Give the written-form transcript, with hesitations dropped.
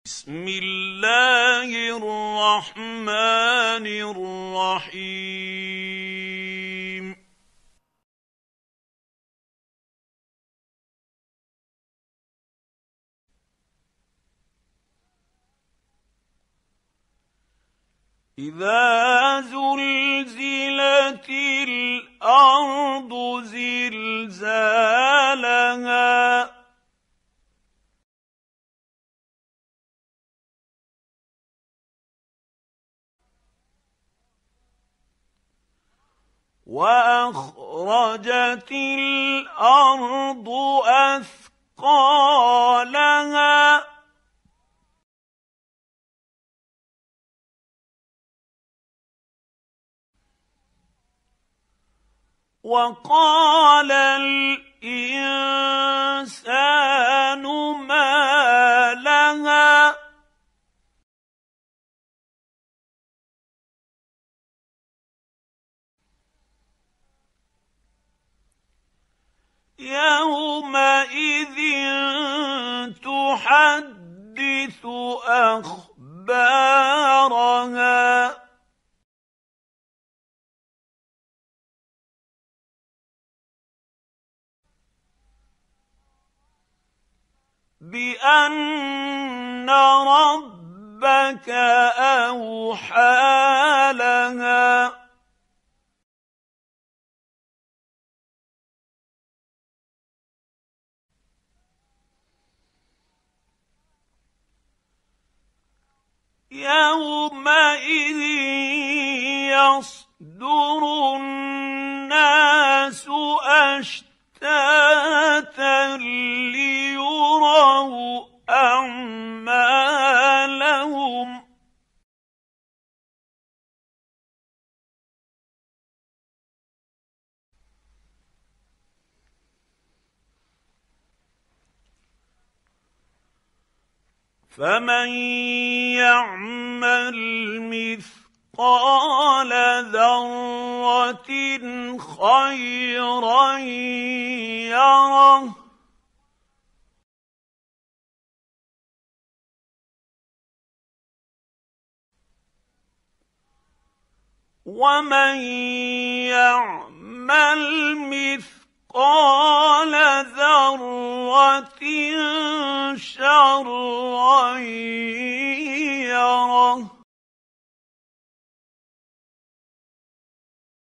بسم الله الرحمن الرحيم إذا زلزلت الأرض زلزالها وأخرجت الأرض أثقالها وقال الإنسان ما لها يومئذ تحدث أخبارها بأن ربك أوحى لها يومئذ يصدر الناس أشتاتا ليروا أعمالهم فمن يعمل مثقال ذرة خيرا يره ومن يعمل مثقال ذرة شرا